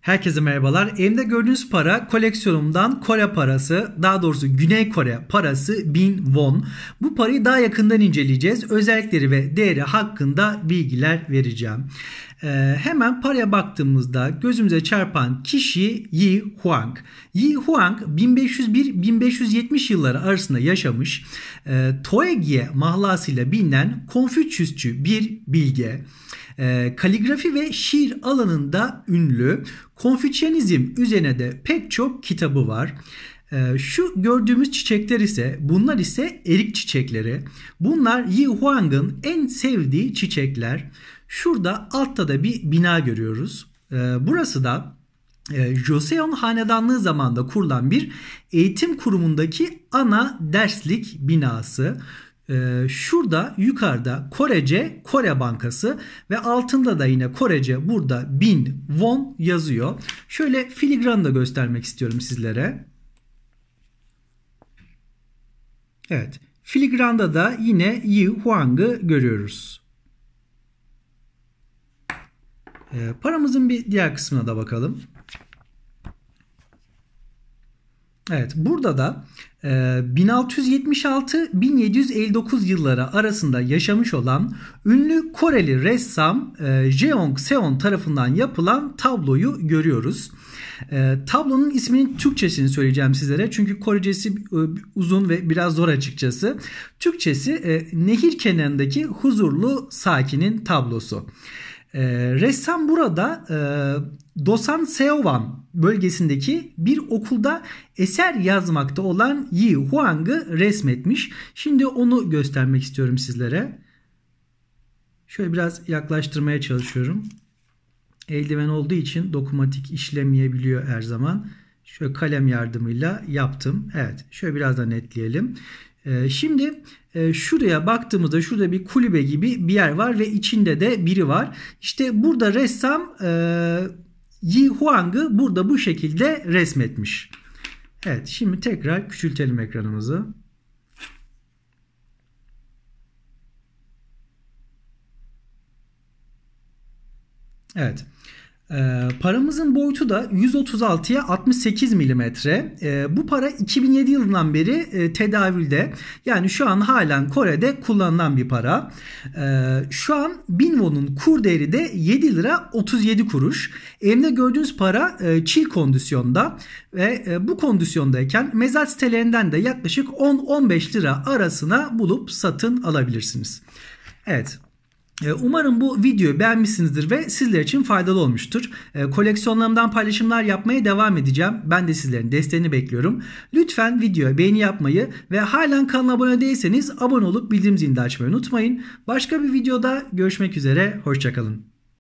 Herkese merhabalar. Elimde gördüğünüz para koleksiyonumdan Kore parası, daha doğrusu Güney Kore parası 1000 won. Bu parayı daha yakından inceleyeceğiz. Özellikleri ve değeri hakkında bilgiler vereceğim. Hemen paraya baktığımızda gözümüze çarpan kişi Yi Huang. Yi Huang 1501-1570 yılları arasında yaşamış. Toegye mahlasıyla bilinen Konfüçyüsçü bir bilge. Kaligrafi ve şiir alanında ünlü. Konfüçyanizm üzerine de pek çok kitabı var. Şu gördüğümüz çiçekler ise bunlar ise erik çiçekleri. Bunlar Yi Huang'ın en sevdiği çiçekler. Şurada altta da bir bina görüyoruz. Burası da Joseon Hanedanlığı zamanında kurulan bir eğitim kurumundaki ana derslik binası. Şurada yukarıda Korece Kore Bankası ve altında da yine Korece burada 1000 won yazıyor. Şöyle filigranı da göstermek istiyorum sizlere. Evet, filigranda da yine Yi Huang'ı görüyoruz. Paramızın bir diğer kısmına da bakalım. Evet, burada da 1676-1759 yılları arasında yaşamış olan ünlü Koreli ressam Jeong Seon tarafından yapılan tabloyu görüyoruz. Tablonun isminin Türkçesini söyleyeceğim sizlere çünkü Korecesi uzun ve biraz zor açıkçası. Türkçesi nehir kenarındaki huzurlu sakinin tablosu. Ressam burada Dosan Seowan bölgesindeki bir okulda eser yazmakta olan Yi Huang'ı resmetmiş. Şimdi onu göstermek istiyorum sizlere. Şöyle biraz yaklaştırmaya çalışıyorum. Eldiven olduğu için dokunmatik işlemeyebiliyor her zaman. Şöyle kalem yardımıyla yaptım. Evet, şöyle biraz da netleyelim. Şimdi şuraya baktığımızda şurada bir kulübe gibi bir yer var ve içinde de biri var. İşte burada ressam Yi Huang'ı burada bu şekilde resmetmiş. Evet, şimdi tekrar küçültelim ekranımızı. Evet. Paramızın boyutu da 136'ya 68 milimetre. Bu para 2007 yılından beri tedavülde. Yani şu an halen Kore'de kullanılan bir para. Şu an 1000 won'un kur değeri de 7 lira 37 kuruş. Elimde gördüğünüz para çil kondisyonda ve bu kondisyondayken mezat sitelerinden de yaklaşık 10-15 lira arasına bulup satın alabilirsiniz. Evet. Umarım bu videoyu beğenmişsinizdir ve sizler için faydalı olmuştur. Koleksiyonlarımdan paylaşımlar yapmaya devam edeceğim. Ben de sizlerin desteğini bekliyorum. Lütfen videoya beğeni yapmayı ve halen kanala abone değilseniz abone olup bildirim zilini açmayı unutmayın. Başka bir videoda görüşmek üzere. Hoşça kalın.